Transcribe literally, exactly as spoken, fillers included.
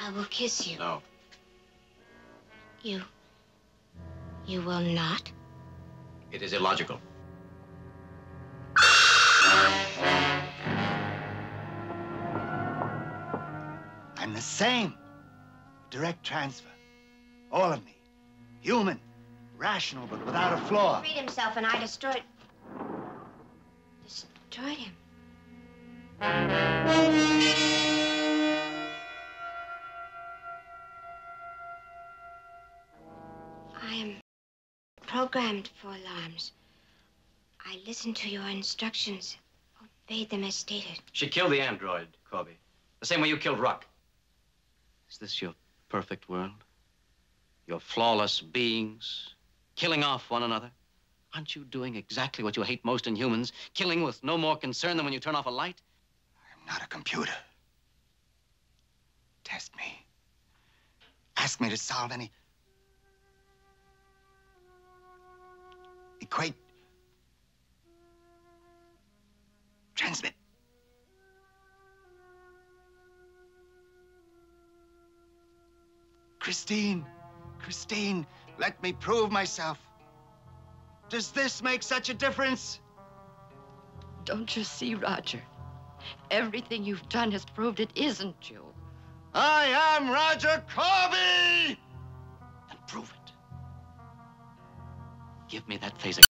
I will kiss you. No. You... you will not? It is illogical. I'm the same. Direct transfer. All of me. Human. Rational, but without a flaw. He freed himself and I destroyed... destroyed him. I am programmed for alarms. I listened to your instructions, obeyed them as stated. She killed the android, Corby. The same way you killed Ruck. Is this your perfect world? Your flawless beings, killing off one another? Aren't you doing exactly what you hate most in humans? Killing with no more concern than when you turn off a light? I'm not a computer. Test me. Ask me to solve any... equate... transmit. Christine, Christine, let me prove myself. Does this make such a difference? Don't you see, Roger? Everything you've done has proved it isn't you. I am Roger Corby! Then prove it. Give me that phaser.